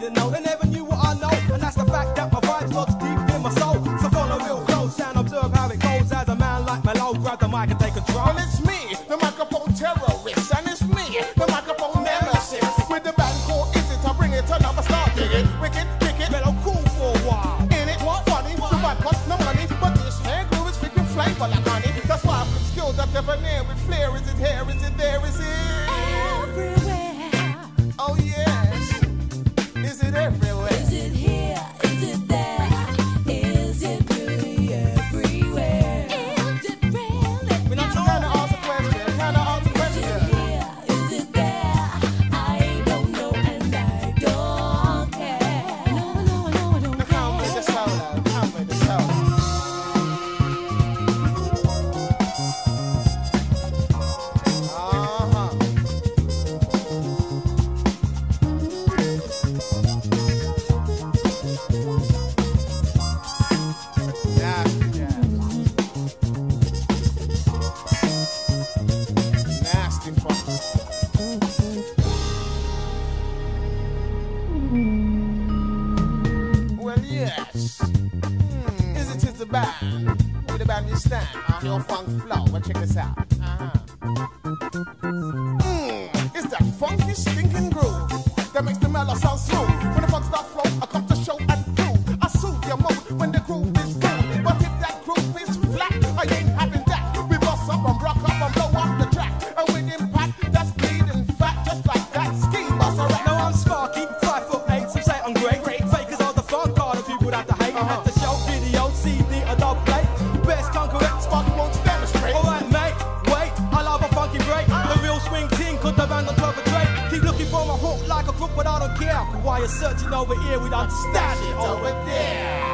didn't know, they never knew what I know. And that's the fact that my vibes lodge deep in my soul. So follow real close and observe how it goes as a man like Melo grab the mic and take control. Well, it's me, the microphone terrorist, and it's me, the microphone nemesis. With the band called Is It, I bring it, turn up, I start digging. Wicked, wicked, Melo cool for a while. in it, what funny, the vibe costs no money, but this hair glue is freaking flavor like honey. That's why I flip skills up debonair with flair. Is it here, is it there, is it Everywhere. oh yes, is it everywhere? Is it here? Is it there? Is it really everywhere? Is it really? We're not Kinda ask a question, kinda ask a Is it question. here? Is it there? I don't know and I don't care. No, I don't Now come with the care. solo, come with the solo. Nasty jazz. Nasty funk. Well, yes. Is it the band? With the band you stand on your funk flow. Well, check this out. It's that funky, stinking groove that makes the mellow sound smooth. When the funk start flow, I come to show and prove. I soothe your mood when the groove is good. But if that groove is flat, I ain't having that. We bust up and rock up and blow up the track. And with impact, that's bleeding fat, just like that. Ski bus around. Now I'm Sparky, 5'8", some say I'm great. Fakers are the funk card and people that to hate. Had to show video, CD, a dub plate. Best concurrent, Sparky won't demonstrate. alright mate, wait, I love a funky break. The real swing team could the band on top of Drake. Keep looking for my hook like a crook, but I don't care. While you're searching over here, we done stash it over there.